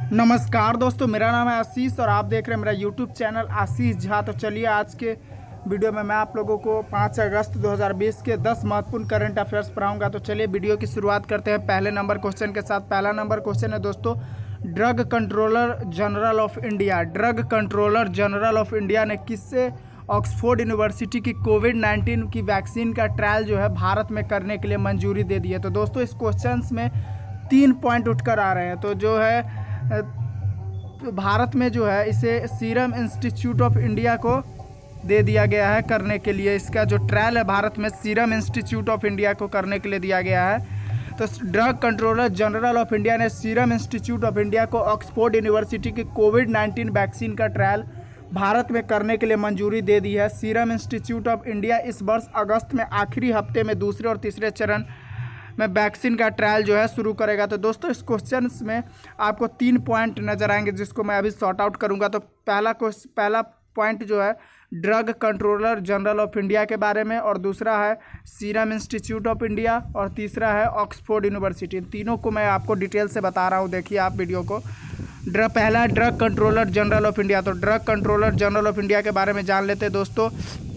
नमस्कार दोस्तों, मेरा नाम है आशीष और आप देख रहे हैं मेरा यूट्यूब चैनल आशीष झा। तो चलिए आज के वीडियो में मैं आप लोगों को 5 अगस्त 2020 के 10 महत्वपूर्ण करंट अफेयर्स पढ़ाऊंगा। तो चलिए वीडियो की शुरुआत करते हैं पहले नंबर क्वेश्चन के साथ। पहला नंबर क्वेश्चन है दोस्तों, drug controller general of India, drug controller general of India ने किससे ऑक्सफोर्ड यूनिवर्सिटी की कोविड-19 की वैक्सीन का ट्रायल जो है भारत में करने के लिए मंजूरी दे दी है। तो दोस्तों इस क्वेश्चन में 3 पॉइंट उठकर आ रहे हैं। तो जो है भारत में जो है इसे सीरम इंस्टीट्यूट ऑफ इंडिया को दे दिया गया है करने के लिए। इसका जो ट्रायल है भारत में सीरम इंस्टीट्यूट ऑफ इंडिया को करने के लिए दिया गया है। तो drug controller general of India ने सीरम इंस्टीट्यूट ऑफ इंडिया को ऑक्सफोर्ड यूनिवर्सिटी की कोविड-19 वैक्सीन का ट्रायल भारत में करने के लिए मंजूरी दे दी है। सीरम इंस्टीट्यूट ऑफ इंडिया इस वर्ष अगस्त में आखिरी हफ्ते में दूसरे और तीसरे चरण में वैक्सीन का ट्रायल जो है शुरू करेगा। तो दोस्तों इस क्वेश्चन में आपको 3 पॉइंट नजर आएंगे जिसको मैं अभी सॉर्ट आउट करूंगा। तो पहला पॉइंट जो है drug controller general of India के बारे में, और दूसरा है सीरम इंस्टीट्यूट ऑफ इंडिया, और तीसरा है ऑक्सफोर्ड यूनिवर्सिटी। तीनों को मैं आपको डिटेल से बता रहा हूँ, देखिए आप वीडियो को। पहला है drug controller general of India. तो drug controller general of India के बारे में जान लेते हैं दोस्तों।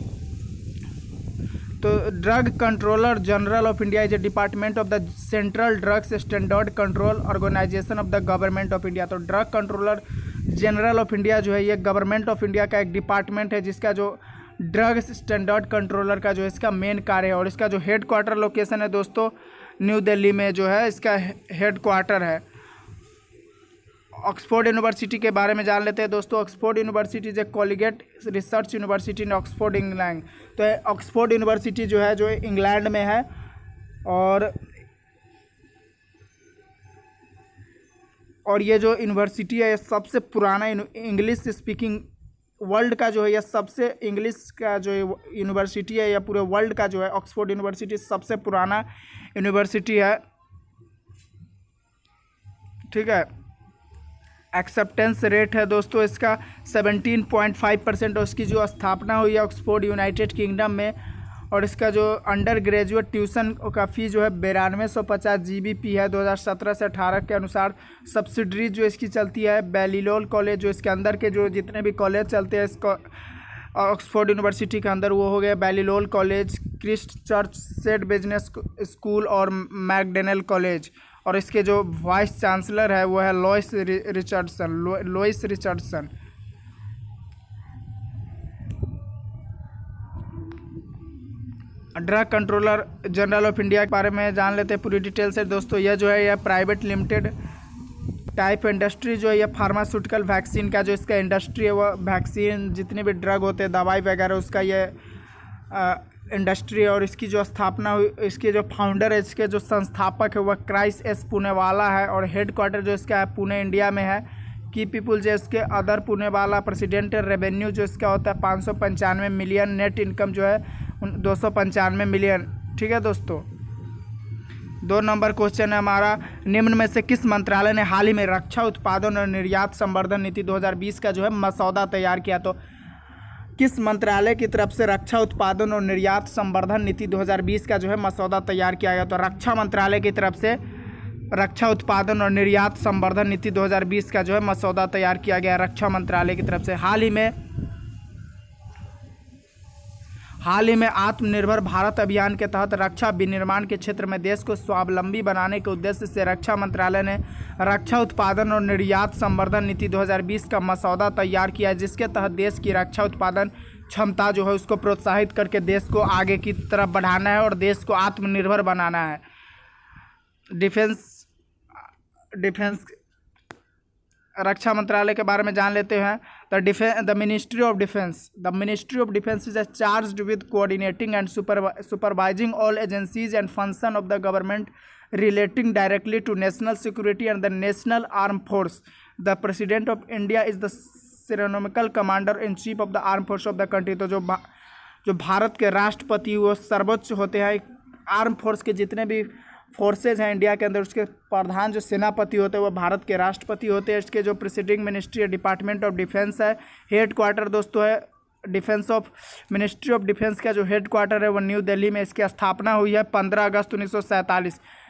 तो drug controller general of India is a department of the central drugs standard control organisation of the government of India. तो drug controller general of India जो है ये गवर्नमेंट ऑफ इंडिया का एक डिपार्टमेंट है जिसका जो ड्रग स्टैंडर्ड कंट्रोलर का जो है इसका मेन कार्य है। और इसका जो हेड क्वार्टर लोकेशन है दोस्तों न्यू दिल्ली में जो है इसका हेड क्वार्टर है। ऑक्सफोर्ड यूनिवर्सिटी के बारे में जान लेते हैं दोस्तों। Oxford university is a collegiate research university in Oxford England. तो ऑक्सफोर्ड यूनिवर्सिटी जो है जो इंग्लैंड में है, और ये जो यूनिवर्सिटी है ये सबसे पुराना इंग्लिश स्पीकिंग वर्ल्ड का जो है यह सबसे इंग्लिश का जो यूनिवर्सिटी है, यह पूरे वर्ल्ड का जो है ऑक्सफोर्ड यूनिवर्सिटी सबसे पुराना यूनिवर्सिटी है। ठीक है, एक्सेप्टेंस रेट है दोस्तों इसका 17.5%। और इसकी जो स्थापना हुई है ऑक्सफोर्ड यूनाइटेड किंगडम में। और इसका जो अंडर ग्रेजुएट ट्यूशन का फ़ीस जो है 9250 GBP है 2017 से 18 के अनुसार। सब्सिडरी जो इसकी चलती है बैलिलोल कॉलेज, जो इसके अंदर के जो जितने भी कॉलेज चलते हैं इसको ऑक्सफोर्ड यूनिवर्सिटी के अंदर, वो हो गया Balliol college, Christ church Said business school और मैकडोनल कॉलेज। और इसके जो वाइस चांसलर है वो है Louise Richardson. Drug controller general of India के बारे में जान लेते हैं पूरी डिटेल से दोस्तों। यह जो है यह प्राइवेट लिमिटेड टाइप इंडस्ट्री जो है यह फार्मास्यूटिकल वैक्सीन का जो इसका इंडस्ट्री है वह वैक्सीन जितने भी ड्रग होते हैं दवाई वगैरह उसका यह इंडस्ट्री है। और इसकी जो स्थापना हुई, इसके जो फाउंडर है, इसके जो संस्थापक है वह क्राइस एस पुणेवाला है। और हेड क्वार्टर जो इसका है पुणे इंडिया में है। की पीपुल जो इसके अदर पुणेवाला। प्रेसिडेंट रेवेन्यू जो इसका होता है 595 मिलियन। नेट इनकम जो है 295 मिलियन। ठीक है दोस्तों। 2 नंबर क्वेश्चन है हमारा, निम्न में से किस मंत्रालय ने हाल ही में रक्षा उत्पादन और निर्यात संवर्धन नीति 2020 का जो है मसौदा तैयार किया। तो किस मंत्रालय की तरफ से रक्षा उत्पादन और निर्यात संवर्धन नीति 2020 का जो है मसौदा तैयार किया गया। तो रक्षा मंत्रालय की तरफ से रक्षा उत्पादन और निर्यात संवर्धन नीति 2020 का जो है मसौदा तैयार किया गया रक्षा मंत्रालय की तरफ से। हाल ही में आत्मनिर्भर भारत अभियान के तहत रक्षा विनिर्माण के क्षेत्र में देश को स्वावलंबी बनाने के उद्देश्य से रक्षा मंत्रालय ने रक्षा उत्पादन और निर्यात संवर्धन नीति 2020 का मसौदा तैयार किया है, जिसके तहत देश की रक्षा उत्पादन क्षमता जो है उसको प्रोत्साहित करके देश को आगे की तरफ बढ़ाना है और देश को आत्मनिर्भर बनाना है। डिफेंस रक्षा मंत्रालय के बारे में जान लेते हैं। The ministry of defence is charged with coordinating and supervising all agencies and function of the government relating directly to national security and the national arm force. The president of India is the ceremonial commander in chief of the arm force of the country. तो जो भारत के राष्ट्रपति वो सर्वोच्च होते हैं। Arm force के जितने भी फोर्सेज हैं इंडिया के अंदर उसके प्रधान जो सेनापति होते हैं वो भारत के राष्ट्रपति होते हैं। इसके जो प्रेसिडिंग मिनिस्ट्री है डिपार्टमेंट ऑफ डिफेंस है। हेड क्वार्टर दोस्तों है मिनिस्ट्री ऑफ डिफेंस का जो हेड क्वार्टर है वो न्यू दिल्ली में इसकी स्थापना हुई है 15 अगस्त 1947।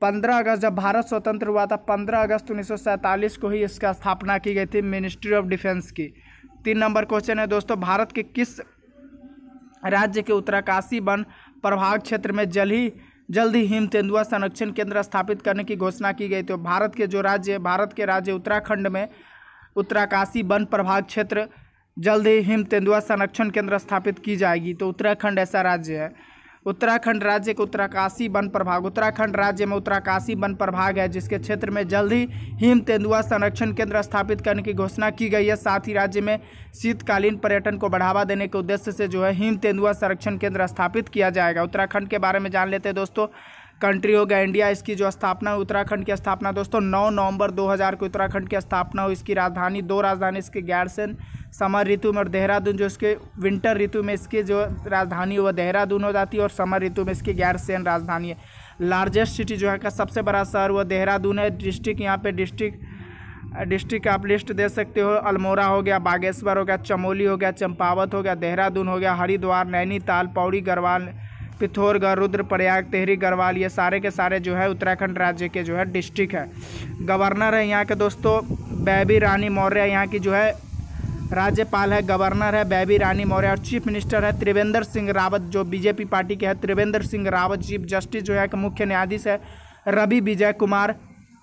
15 अगस्त जब भारत स्वतंत्र हुआ था 15 अगस्त 1947 को ही इसका स्थापना की गई थी मिनिस्ट्री ऑफ डिफेंस की। 3 नंबर क्वेश्चन है दोस्तों, भारत के किस राज्य के उत्तरकाशी वन प्रभाग क्षेत्र में जल्द ही हिम तेंदुआ संरक्षण केंद्र स्थापित करने की घोषणा की गई? तो भारत के राज्य उत्तराखंड में उत्तरकाशी वन प्रभाग क्षेत्र जल्द ही हिम तेंदुआ संरक्षण केंद्र स्थापित की जाएगी। तो उत्तराखंड ऐसा राज्य है। उत्तराखंड राज्य के उत्तरकाशी वन प्रभाग, उत्तराखंड राज्य में उत्तरकाशी वन प्रभाग है जिसके क्षेत्र में जल्द ही हिम तेंदुआ संरक्षण केंद्र स्थापित करने की घोषणा की गई है। साथ ही राज्य में शीतकालीन पर्यटन को बढ़ावा देने के उद्देश्य से जो है हिम तेंदुआ संरक्षण केंद्र स्थापित किया जाएगा। उत्तराखंड के बारे में जान लेते हैं दोस्तों। कंट्री हो गया इंडिया। इसकी जो स्थापना, उत्तराखंड की स्थापना दोस्तों 9 नवंबर 2000 को उत्तराखंड की स्थापना हुई। इसकी राजधानी, 2 राजधानी इसके गैरसैंण समर ऋतु में और देहरादून जो इसके विंटर ऋतु में इसकी जो राजधानी वह देहरादून हो जाती है और समर ऋतु में इसकी गैरसैंण राजधानी है। लार्जेस्ट सिटी जो है का सबसे बड़ा शहर वह देहरादून है। डिस्ट्रिक्ट यहाँ पे डिस्ट्रिक्ट आप लिस्ट दे सकते हो। अल्मोड़ा हो गया, बागेश्वर हो गया, चमोली हो गया, चंपावत हो गया, देहरादून हो गया, हरिद्वार, नैनीताल, पौड़ी गढ़वाल, पिथौरागढ़, रुद्रप्रयाग, टिहरी गढ़वाल, ये सारे के सारे जो है उत्तराखंड राज्य के जो है डिस्ट्रिक्ट है। गवर्नर है यहाँ के दोस्तों बेबी रानी मौर्य, यहाँ की जो है राज्यपाल है, गवर्नर है बेबी रानी मौर्य। और चीफ मिनिस्टर है त्रिवेंद्र सिंह रावत जो बीजेपी पार्टी के है, त्रिवेंद्र सिंह रावत। चीफ जस्टिस जो है कि मुख्य न्यायाधीश है Ravi Vijay Kumar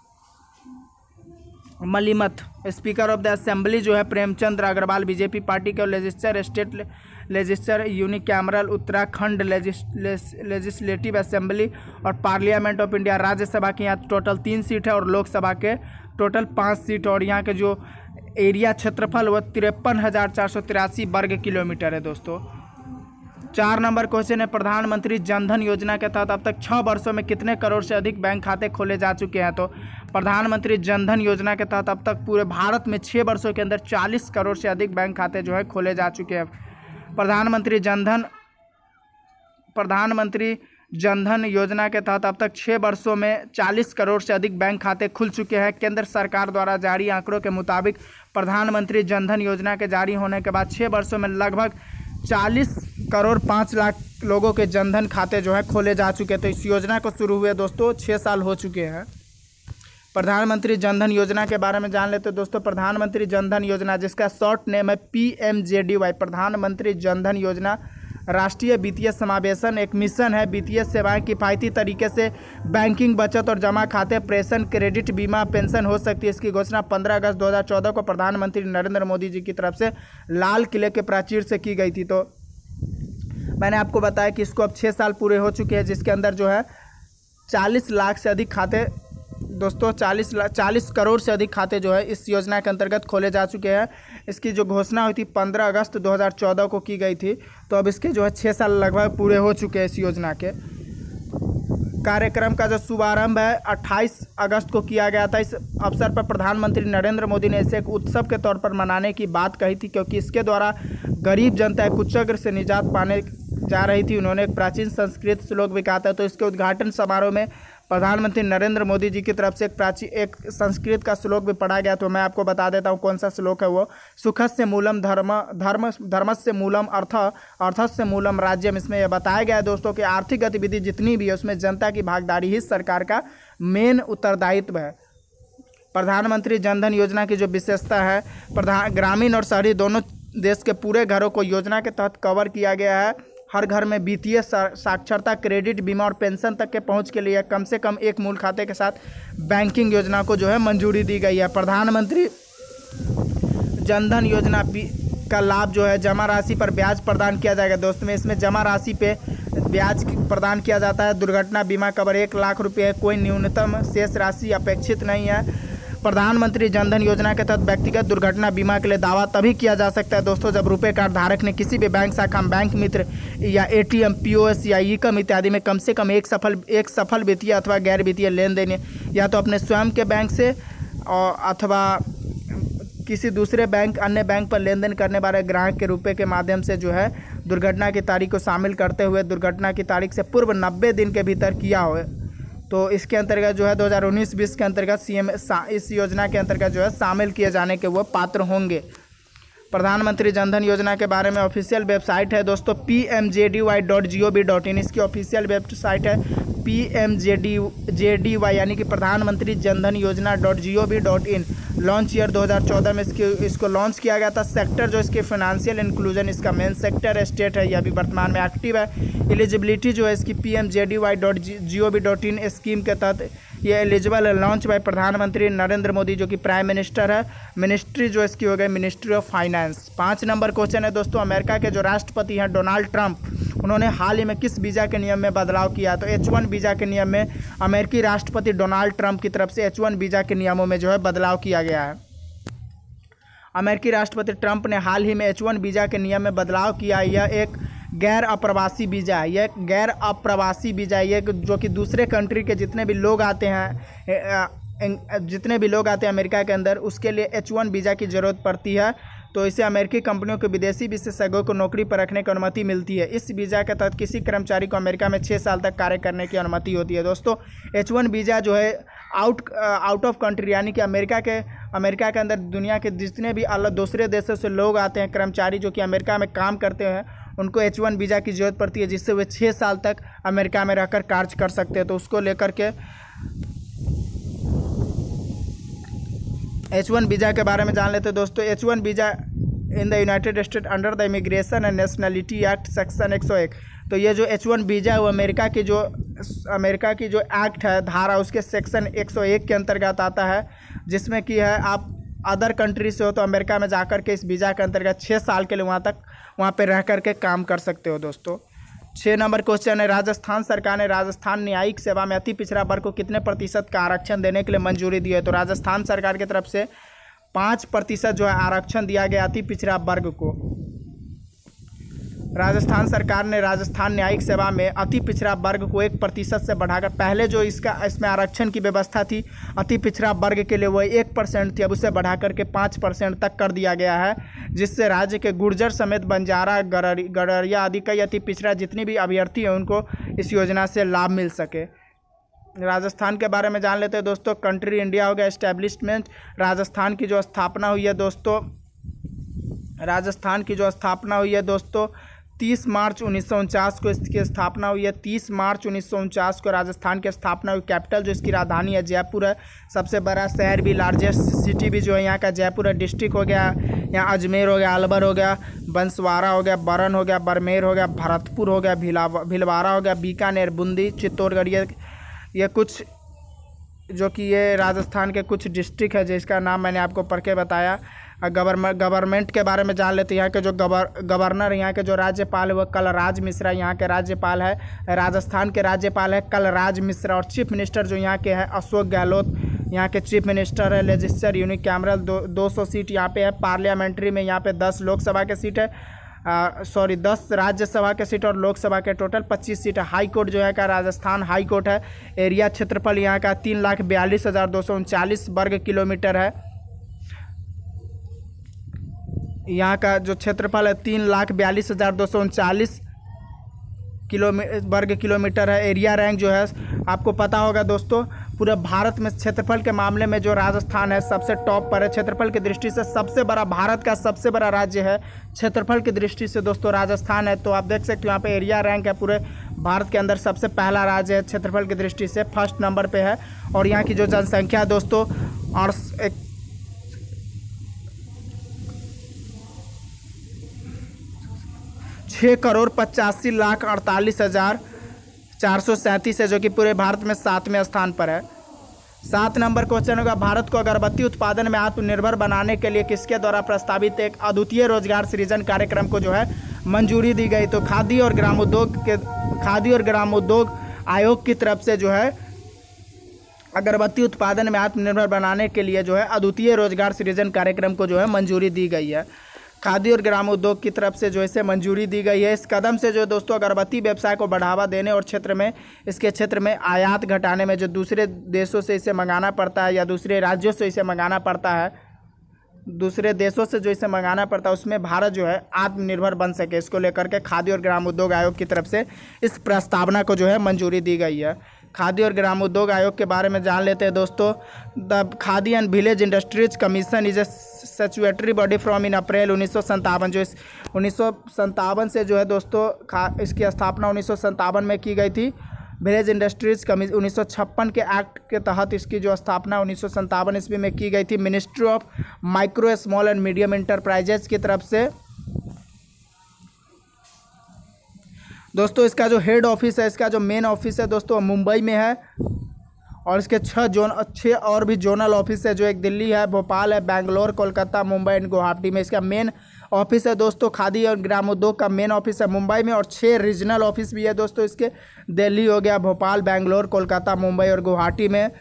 Malimath. Speaker of the assembly जो है प्रेमचंद्र अग्रवाल बीजेपी पार्टी के। Legislature state legislature unicameral Uttarakhand legislative assembly और पार्लियामेंट ऑफ इंडिया। राज्यसभा की यहाँ टोटल 3 सीट है और लोकसभा के टोटल 5 सीट। और यहाँ के जो एरिया क्षेत्रफल वह 53,483 वर्ग किलोमीटर है दोस्तों। 4 नंबर क्वेश्चन है, प्रधानमंत्री जनधन योजना के तहत अब तक 6 वर्षों में कितने करोड़ से अधिक बैंक खाते खोले जा चुके हैं? तो प्रधानमंत्री जनधन योजना के तहत अब तक पूरे भारत में 6 वर्षों के अंदर 40 करोड़ से अधिक बैंक खाते जो है खोले जा चुके हैं। प्रधानमंत्री जनधन योजना के तहत अब तक 6 वर्षों में 40 करोड़ से अधिक बैंक खाते खुल चुके हैं। केंद्र सरकार द्वारा जारी आंकड़ों के मुताबिक प्रधानमंत्री जनधन योजना के जारी होने के बाद 6 वर्षों में लगभग 40 करोड़ 5 लाख लोगों के जनधन खाते जो है खोले जा चुके हैं। तो इस योजना को शुरू हुए दोस्तों 6 साल हो चुके हैं। प्रधानमंत्री जनधन योजना के बारे में जान लेते हैं दोस्तों। प्रधानमंत्री जनधन योजना जिसका शॉर्ट नेम है PMJDY, प्रधानमंत्री जनधन योजना राष्ट्रीय वित्तीय समावेशन एक मिशन है। वित्तीय सेवाएं किफ़ायती तरीके से बैंकिंग, बचत और जमा खाते, प्रेषण, क्रेडिट, बीमा, पेंशन हो सकती है। इसकी घोषणा 15 अगस्त 2014 को प्रधानमंत्री नरेंद्र मोदी जी की तरफ से लाल किले के प्राचीर से की गई थी। तो मैंने आपको बताया कि इसको अब 6 साल पूरे हो चुके हैं जिसके अंदर जो है 40 लाख से अधिक खाते दोस्तों 40 करोड़ से अधिक खाते जो है इस योजना के अंतर्गत खोले जा चुके हैं। इसकी जो घोषणा हुई थी 15 अगस्त 2014 को की गई थी। तो अब इसके जो है 6 साल लगभग पूरे हो चुके हैं इस योजना के। कार्यक्रम का जो शुभारंभ है 28 अगस्त को किया गया था। इस अवसर पर प्रधानमंत्री नरेंद्र मोदी ने इसे एक उत्सव के तौर पर मनाने की बात कही थी क्योंकि इसके द्वारा गरीब जनता कुचक्र से निजात पाने जा रही थी। उन्होंने एक प्राचीन संस्कृत श्लोक भी कहा था। तो इसके उद्घाटन समारोह में प्रधानमंत्री नरेंद्र मोदी जी की तरफ से एक संस्कृत का श्लोक भी पढ़ा गया। तो मैं आपको बता देता हूँ कौन सा श्लोक है वो। सुखस्य मूलम धर्मस्य मूलम अर्थस्य मूलम राज्यम। इसमें यह बताया गया है दोस्तों कि आर्थिक गतिविधि जितनी भी है उसमें जनता की भागीदारी ही सरकार का मेन उत्तरदायित्व है। प्रधानमंत्री जनधन योजना की जो विशेषता है, ग्रामीण और शहरी दोनों देश के पूरे घरों को योजना के तहत कवर किया गया है। हर घर में वित्तीय साक्षरता, क्रेडिट, बीमा और पेंशन तक के पहुंच के लिए कम से कम एक मूल खाते के साथ बैंकिंग योजना को जो है मंजूरी दी गई है। प्रधानमंत्री जनधन योजना का लाभ जो है जमा राशि पर ब्याज प्रदान किया जाएगा दोस्तों। में इसमें जमा राशि पे ब्याज प्रदान किया जाता है। दुर्घटना बीमा कवर 1 लाख रुपये है। कोई न्यूनतम शेष राशि अपेक्षित नहीं है। प्रधानमंत्री जनधन योजना के तहत व्यक्तिगत दुर्घटना बीमा के लिए दावा तभी किया जा सकता है दोस्तों जब रुपए कार्ड धारक ने किसी भी बैंक शाखा, बैंक मित्र या ATM, POS या ई-कम इत्यादि में कम से कम एक सफल वित्तीय अथवा गैर वित्तीय लेन देन या तो अपने स्वयं के बैंक से और अथवा किसी दूसरे बैंक, अन्य बैंक पर लेन देन करने वाले ग्राहक के रुपए के माध्यम से जो है दुर्घटना की तारीख को शामिल करते हुए दुर्घटना की तारीख से पूर्व 90 दिन के भीतर किया हो। तो इसके अंतर्गत जो है 2019-20 के अंतर्गत इस योजना के अंतर्गत जो है शामिल किए जाने के वो पात्र होंगे। प्रधानमंत्री जनधन योजना के बारे में ऑफिशियल वेबसाइट है दोस्तों pmjdy.gov.in, इसकी ऑफिशियल वेबसाइट है pmjdy यानी कि प्रधानमंत्री जनधन योजना .gov.in। लॉन्च ईयर 2014 में इसको लॉन्च किया गया था। सेक्टर जो इसकी फाइनेंशियल इंक्लूजन इसका मेन सेक्टर है, स्टेट है, ये अभी वर्तमान में एक्टिव है। एलिजिबिलिटी जो है इसकी pmjdy.gov.in स्कीम के तहत ये एलिजिबल है। लॉन्च बाय प्रधानमंत्री नरेंद्र मोदी जो कि प्राइम मिनिस्टर है। मिनिस्ट्री जो इसकी हो गई ministry of finance. 5 number question है दोस्तों, अमेरिका के जो राष्ट्रपति हैं डोनाल्ड ट्रंप, उन्होंने हाल ही में किस वीज़ा के नियम में बदलाव किया? तो H1 वीज़ा के नियम में अमेरिकी राष्ट्रपति डोनाल्ड ट्रंप की तरफ से H1 वीज़ा के नियमों में जो है बदलाव किया गया है। अमेरिकी राष्ट्रपति ट्रंप ने हाल ही में H1 वीज़ा के नियम में बदलाव किया। यह एक गैर अप्रवासी वीज़ा है, यह गैर अप्रवासी वीज़ा है, ये जो कि दूसरे कंट्री के जितने भी लोग आते हैं अमेरिका के अंदर, उसके लिए H1 वीज़ा की ज़रूरत पड़ती है। तो इसे अमेरिकी कंपनियों को विदेशी विशेषज्ञों को नौकरी पर रखने की अनुमति मिलती है। इस वीज़ा के तहत किसी कर्मचारी को अमेरिका में 6 साल तक कार्य करने की अनुमति होती है। दोस्तों H1 वीज़ा जो है आउट ऑफ कंट्री यानी कि अमेरिका के अंदर दुनिया के जितने भी अलग दूसरे देशों से लोग आते हैं, कर्मचारी जो कि अमेरिका में काम करते हैं, उनको H1 वीज़ा की ज़रूरत पड़ती है, जिससे वे 6 साल तक अमेरिका में रहकर कार्य कर सकते हैं। तो उसको लेकर के H1 वीज़ा के बारे में जान लेते हैं दोस्तों। H1 visa in the United States under the immigration and nationality act section 101। तो ये जो H1 वीज़ा है वो अमेरिका की जो एक्ट है धारा, उसके सेक्शन 101 के अंतर्गत आता है, जिसमें कि है आप अदर कंट्री से हो तो अमेरिका में जाकर के इस वीज़ा के अंतर्गत 6 साल के लिए वहाँ पे रह कर के काम कर सकते हो दोस्तों। 6 नंबर क्वेश्चन है, राजस्थान सरकार ने राजस्थान न्यायिक सेवा में अति पिछड़ा वर्ग को कितने प्रतिशत का आरक्षण देने के लिए मंजूरी दी है? तो राजस्थान सरकार की तरफ से 5% जो है आरक्षण दिया गया अति पिछड़ा वर्ग को। राजस्थान सरकार ने राजस्थान न्यायिक सेवा में अति पिछड़ा वर्ग को 1% से बढ़ाकर, पहले जो इसमें आरक्षण की व्यवस्था थी अति पिछड़ा वर्ग के लिए वो 1% थी, अब उसे बढ़ा करके 5% तक कर दिया गया है, जिससे राज्य के गुर्जर समेत बंजारा, गडरिया आदि कई अति पिछड़ा जितनी भी अभ्यर्थी हैं उनको इस योजना से लाभ मिल सके। राजस्थान के बारे में जान लेते हैं दोस्तों। कंट्री इंडिया हो गया एस्टेब्लिशमेंट, राजस्थान की जो स्थापना हुई है दोस्तों, 30 मार्च 1949 को इसकी स्थापना हुई है। 30 मार्च 1949 को राजस्थान की स्थापना हुई। कैपिटल जो इसकी राजधानी है जयपुर है। सबसे बड़ा शहर भी, लार्जेस्ट सिटी भी जो है यहाँ का जयपुर है। डिस्ट्रिक्ट हो गया यहाँ अजमेर हो गया, अलवर हो गया, बंसवाड़ा हो गया, बरन हो गया, बरमेर हो गया, भरतपुर हो गया, भीलवाड़ा हो गया, बीकानेर, बूंदी, चित्तौड़गढ़, ये कुछ जो कि ये राजस्थान के कुछ डिस्ट्रिक्ट है जिसका नाम मैंने आपको पढ़ के बताया। गवर्नमेंट के बारे में जान लेते हैं। यहाँ के जो गवर्नर, यहाँ के जो राज्यपाल है वो कलराज मिश्रा यहाँ के राज्यपाल है। राजस्थान के राज्यपाल है कलराज मिश्रा। और चीफ मिनिस्टर जो यहाँ के हैं अशोक गहलोत यहाँ के चीफ मिनिस्टर है। लेजिस्लेचर यूनिकैमरल 200 सीट यहाँ पे है। पार्लियामेंट्री में यहाँ पे 10 लोकसभा के सीट है, 10 राज्यसभा के सीट और लोकसभा के टोटल 25 सीट है। हाई कोर्ट जो है का राजस्थान हाई कोर्ट है। एरिया क्षेत्रफल यहाँ का 3,42,239 वर्ग किलोमीटर है। यहाँ का जो क्षेत्रफल है 3,42,239 वर्ग किलोमीटर है। एरिया रैंक जो है आपको पता होगा दोस्तों, पूरे भारत में क्षेत्रफल के मामले में जो राजस्थान है सबसे टॉप पर है। क्षेत्रफल की दृष्टि से सबसे बड़ा, भारत का सबसे बड़ा राज्य है क्षेत्रफल की दृष्टि से दोस्तों राजस्थान है। तो आप देख सकते हो यहाँ पे एरिया रैंक है, पूरे भारत के अंदर सबसे पहला राज्य है क्षेत्रफल की दृष्टि से, फर्स्ट नंबर पे है। और यहाँ की जो जनसंख्या दोस्तों 6,85,48,437 है, जो कि पूरे भारत में 7वें स्थान पर है। 7 नंबर क्वेश्चन होगा, भारत को अगरबत्ती उत्पादन में आत्मनिर्भर बनाने के लिए किसके द्वारा प्रस्तावित एक अद्वितीय रोजगार सृजन कार्यक्रम को जो है मंजूरी दी गई? तो खादी और ग्रामोद्योग आयोग की तरफ से जो है अगरबत्ती उत्पादन में आत्मनिर्भर बनाने के लिए जो है अद्वितीय रोजगार सृजन कार्यक्रम को जो है मंजूरी दी गई है। खादी और ग्रामोद्योग की तरफ से जो इसे मंजूरी दी गई है। इस कदम से जो दोस्तों अगरबत्ती व्यवसाय को बढ़ावा देने और इसके क्षेत्र में आयात घटाने में जो दूसरे देशों से इसे मंगाना पड़ता है या दूसरे राज्यों से इसे मंगाना पड़ता है, दूसरे देशों से जो इसे मंगाना पड़ता है, उसमें भारत जो है आत्मनिर्भर बन सके, इसको लेकर के खादी और ग्रामोद्योग आयोग की तरफ से इस प्रस्तावना को जो है मंजूरी दी गई है। खादी और ग्रामोद्योग आयोग के बारे में जान लेते हैं दोस्तों। The khadi and village industries commission is a statutory body from in April 1957, जो इस 1957 से जो है दोस्तों इसकी स्थापना 1957 में की गई थी। विलेज इंडस्ट्रीज कमीशन 1956 के एक्ट के तहत इसकी जो स्थापना 1957 ईस्वी में की गई थी ministry of micro small and medium enterprises की तरफ से। दोस्तों इसका जो हेड ऑफिस है, इसका जो मेन ऑफिस है दोस्तों मुंबई में है, और इसके 6 और भी जोनल ऑफिस है, जो एक दिल्ली है, भोपाल है, बेंगलोर, कोलकाता, मुंबई एंड गुवाहाटी में इसका मेन ऑफिस है दोस्तों। खादी और ग्रामोद्योग का मेन ऑफिस है मुंबई में, और 6 रीजनल ऑफिस भी है दोस्तों इसके। दिल्ली हो गया, भोपाल, बेंगलोर, कोलकाता, मुंबई और गुवाहाटी में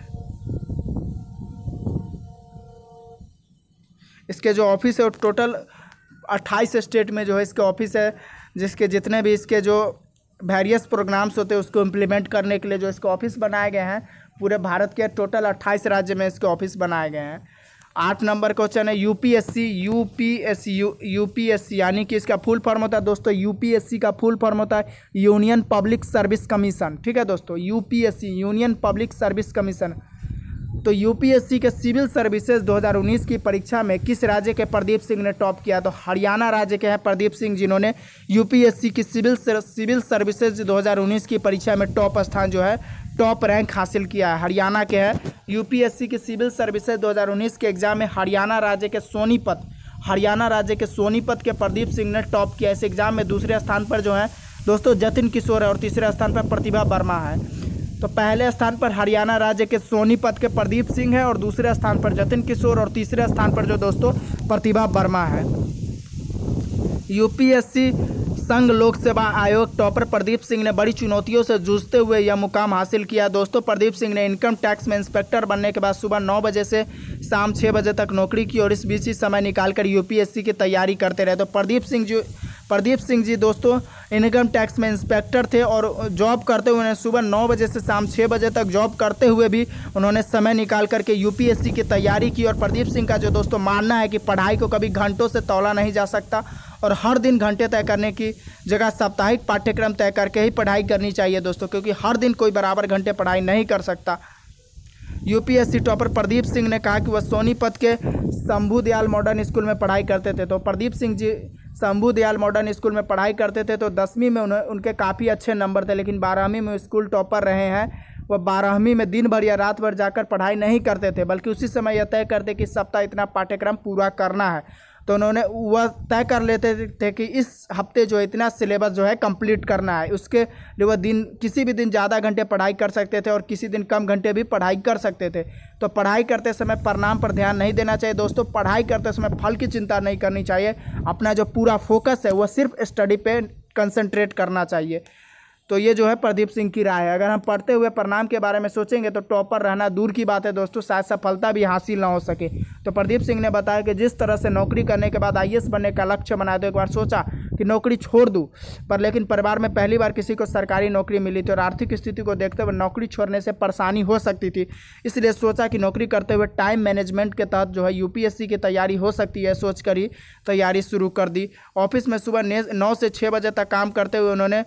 इसके जो ऑफिस है वो टोटल 28 स्टेट में जो है इसके ऑफिस है, जिसके जितने भी इसके जो वेरियस प्रोग्राम्स होते हैं उसको इम्प्लीमेंट करने के लिए जो इसके ऑफिस बनाए गए हैं, पूरे भारत के टोटल 28 राज्य में इसके ऑफिस बनाए गए हैं। 8 नंबर क्वेश्चन है यूपीएससी यानी कि इसका फुल फॉर्म होता है दोस्तों, यूपीएससी का फुल फॉर्म होता है यूनियन पब्लिक सर्विस कमीशन। ठीक है दोस्तों, UPSC union public service commission. तो यूपीएससी के सिविल सर्विसेज 2019 की परीक्षा में किस राज्य के प्रदीप सिंह ने टॉप किया? तो हरियाणा राज्य के हैं प्रदीप सिंह, जिन्होंने यूपीएससी की सिविल सर्विसेज 2019 की परीक्षा में टॉप स्थान जो है टॉप रैंक हासिल किया है। हरियाणा के हैं यूपीएससी की सिविल सर्विसेज 2019 के एग्जाम में हरियाणा राज्य के सोनीपत के प्रदीप सिंह ने टॉप किया। इस एग्जाम में दूसरे स्थान पर जो है दोस्तों जतिन किशोर है, और तीसरे स्थान पर प्रतिभा वर्मा है। तो पहले स्थान पर हरियाणा राज्य के सोनीपत के प्रदीप सिंह है, और दूसरे स्थान पर जतिन किशोर, और तीसरे स्थान पर जो दोस्तों प्रतिभा वर्मा है। यूपीएससी संघ लोक सेवा आयोग टॉपर प्रदीप सिंह ने बड़ी चुनौतियों से जूझते हुए यह मुकाम हासिल किया। दोस्तों प्रदीप सिंह ने इनकम टैक्स में इंस्पेक्टर बनने के बाद सुबह 9 बजे से शाम 6 बजे तक नौकरी की, और इस बीच ही समय निकालकर यूपीएससी की तैयारी करते रहे। तो प्रदीप सिंह जी दोस्तों इनकम टैक्स में इंस्पेक्टर थे, और जॉब करते हुए सुबह 9 बजे से शाम 6 बजे तक जॉब करते हुए भी उन्होंने समय निकाल करके यूपीएससी की तैयारी की। और प्रदीप सिंह का जो दोस्तों मानना है कि पढ़ाई को कभी घंटों से तौला नहीं जा सकता, और हर दिन घंटे तय करने की जगह साप्ताहिक पाठ्यक्रम तय करके ही पढ़ाई करनी चाहिए दोस्तों, क्योंकि हर दिन कोई बराबर घंटे पढ़ाई नहीं कर सकता। यूपीएससी टॉपर प्रदीप सिंह ने कहा कि वह सोनीपत के शंभू दयाल मॉडर्न स्कूल में पढ़ाई करते थे। तो प्रदीप सिंह जी शंभू दयाल मॉडर्न स्कूल में पढ़ाई करते थे, तो 10वीं में उनके काफ़ी अच्छे नंबर थे, लेकिन 12वीं में स्कूल टॉपर रहे हैं। वह 12वीं में दिन भर या रात भर जाकर पढ़ाई नहीं करते थे, बल्कि उसी समय यह तय करते कि इस सप्ताह इतना पाठ्यक्रम पूरा करना है। तो उन्होंने वह तय कर लेते थे कि इस हफ्ते जो इतना सिलेबस जो है कंप्लीट करना है। उसके लिए वह दिन किसी भी दिन ज़्यादा घंटे पढ़ाई कर सकते थे, और किसी दिन कम घंटे भी पढ़ाई कर सकते थे। तो पढ़ाई करते समय परिणाम पर ध्यान नहीं देना चाहिए दोस्तों। पढ़ाई करते समय फल की चिंता नहीं करनी चाहिए। अपना जो पूरा फोकस है वह सिर्फ स्टडी पे कंसंट्रेट करना चाहिए। तो ये जो है प्रदीप सिंह की राय है। अगर हम पढ़ते हुए परिणाम के बारे में सोचेंगे तो टॉपर रहना दूर की बात है दोस्तों, शायद सफलता भी हासिल ना हो सके। तो प्रदीप सिंह ने बताया कि जिस तरह से नौकरी करने के बाद आईएएस बनने का लक्ष्य बनाया, तो एक बार सोचा कि नौकरी छोड़ दूं, पर लेकिन परिवार में पहली बार किसी को सरकारी नौकरी मिली थी, और आर्थिक स्थिति को देखते हुए नौकरी छोड़ने से परेशानी हो सकती थी। इसलिए सोचा कि नौकरी करते हुए टाइम मैनेजमेंट के तहत जो है यूपीएससी की तैयारी हो सकती है, सोच कर ही तैयारी शुरू कर दी। ऑफिस में सुबह 9 से 6 बजे तक काम करते हुए उन्होंने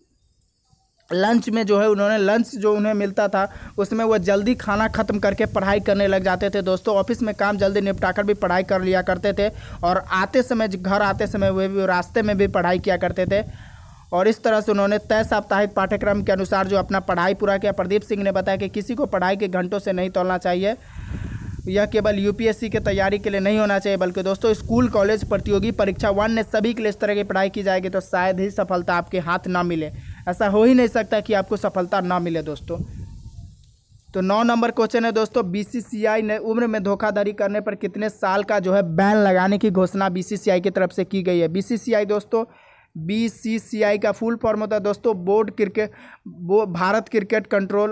लंच में जो है लंच जो उन्हें मिलता था उसमें वो जल्दी खाना ख़त्म करके पढ़ाई करने लग जाते थे दोस्तों। ऑफिस में काम जल्दी निपटाकर भी पढ़ाई कर लिया करते थे, और घर आते समय वे भी रास्ते में भी पढ़ाई किया करते थे। और इस तरह से उन्होंने तय साप्ताहिक पाठ्यक्रम के अनुसार जो अपना पढ़ाई पूरा किया। प्रदीप सिंह ने बताया कि किसी को पढ़ाई के घंटों से नहीं तोलना चाहिए। यह केवल यूपीएससी की तैयारी के लिए नहीं होना चाहिए, बल्कि दोस्तों स्कूल, कॉलेज, प्रतियोगी परीक्षा 1 ने सभी के लिए इस तरह की पढ़ाई की जाएगी तो शायद ही सफलता आपके हाथ ना मिले। ऐसा हो ही नहीं सकता कि आपको सफलता ना मिले दोस्तों। तो 9 नंबर क्वेश्चन है दोस्तों, बीसीसीआई ने उम्र में धोखाधड़ी करने पर कितने साल का जो है बैन लगाने की घोषणा बीसीसीआई की तरफ से की गई है। बीसीसीआई दोस्तों, बीसीसीआई का फुल फॉर्म होता है दोस्तों board cricket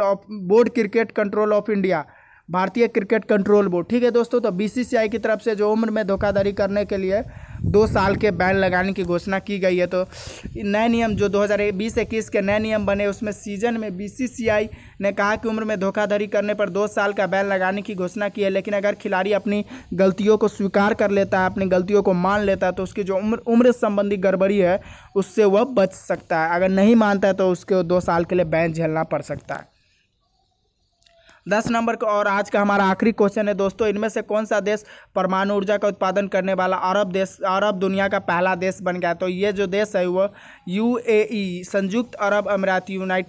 control of India, भारतीय क्रिकेट कंट्रोल बोर्ड। ठीक है दोस्तों, तो बीसीसीआई की तरफ से जो उम्र में धोखाधड़ी करने के लिए 2 साल के बैन लगाने की घोषणा की गई है। तो नए नियम जो 2020-21 के नए नियम बने उसमें सीजन में बीसीसीआई ने कहा कि उम्र में धोखाधड़ी करने पर 2 साल का बैन लगाने की घोषणा की है। लेकिन अगर खिलाड़ी अपनी गलतियों को स्वीकार कर लेता है, अपनी गलतियों को मान लेता है, तो उसकी जो उम्र संबंधी गड़बड़ी है उससे वह बच सकता है। अगर नहीं मानता है तो उसको 2 साल के लिए बैन झेलना पड़ सकता है। 10 नंबर का और आज का हमारा आखिरी क्वेश्चन है दोस्तों, इनमें से कौन सा देश परमाणु ऊर्जा का उत्पादन करने वाला अरब दुनिया का पहला देश बन गया? तो ये जो देश है वो यूएई, संयुक्त अरब अमीरात,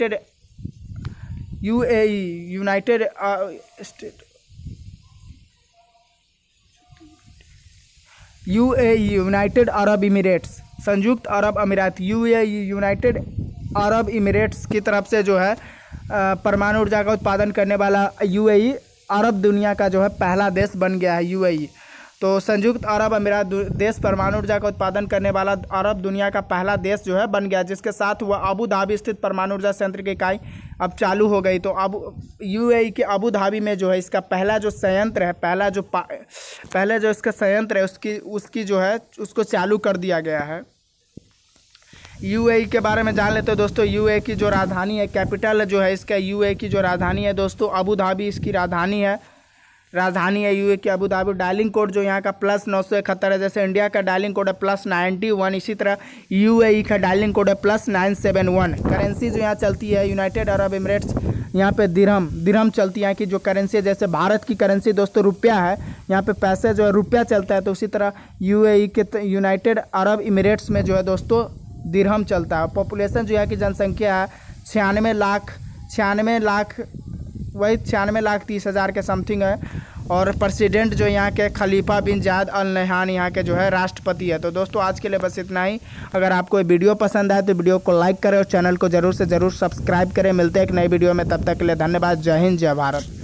यूनाइटेड अरब इमिरेट्स, संयुक्त अरब अमीरात, यूएई, यूनाइटेड अरब इमिरेट्स की तरफ से जो है परमाणु ऊर्जा का उत्पादन करने वाला यूएई अरब दुनिया का जो है पहला देश बन गया है यूएई। तो संयुक्त अरब अमीरात देश परमाणु ऊर्जा का उत्पादन करने वाला अरब दुनिया का पहला देश जो है बन गया, जिसके साथ वह अबू धाबी स्थित परमाणु ऊर्जा संयंत्र की इकाई अब चालू हो गई। तो अब यूएई के अबू धाबी में जो है इसका पहला जो संयंत्र है, पहले जो इसका संयंत्र है उसकी जो है उसको चालू कर दिया गया है। यूएई के बारे में जान लेते हैं दोस्तों। यूएई की जो राजधानी है, कैपिटल जो है इसका, यूएई की जो राजधानी है दोस्तों अबू धाबी इसकी राजधानी है यूएई की अबू धाबी। डायलिंग कोड जो यहाँ का +971 है, जैसे इंडिया का डायलिंग कोड है +91, इसी तरह यूएई का डायलिंग कोड है +971। करेंसी जो यहाँ चलती है यूनाइटेड अरब एमिरेट्स, यहाँ पे दिरहम चलती है यहाँ की जो करेंसी है। जैसे भारत की करेंसी दोस्तों रुपया है, यहाँ पे पैसे जो है रुपया चलता है, तो उसी तरह यूएई के यूनाइटेड अरब एमिरेट्स में जो है दोस्तों दिरहम चलता है। पॉपुलेशन जो यहाँ की जनसंख्या है 96 लाख 30,000 के समथिंग है। और प्रेसिडेंट जो यहाँ के खलीफा बिन जायद अल नहयान यहाँ के जो है राष्ट्रपति है। तो दोस्तों आज के लिए बस इतना ही। अगर आपको ये वीडियो पसंद आए तो वीडियो को लाइक करें और चैनल को ज़रूर से ज़रूर सब्सक्राइब करें। मिलते हैं एक नई वीडियो में, तब तक के लिए धन्यवाद। जय हिंद, जय भारत।